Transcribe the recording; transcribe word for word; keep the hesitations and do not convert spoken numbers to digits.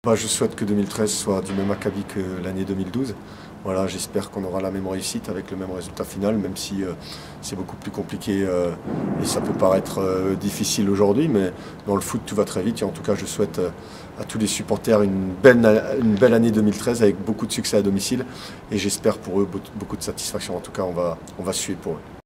Bah, je souhaite que deux mille treize soit du même acabit que l'année deux mille douze. Voilà, j'espère qu'on aura la même réussite avec le même résultat final, même si euh, c'est beaucoup plus compliqué euh, et ça peut paraître euh, difficile aujourd'hui, mais dans le foot tout va très vite et en tout cas je souhaite euh, à tous les supporters une belle, une belle année deux mille treize avec beaucoup de succès à domicile et j'espère pour eux beaucoup de satisfaction. En tout cas on va, on va suivre pour eux.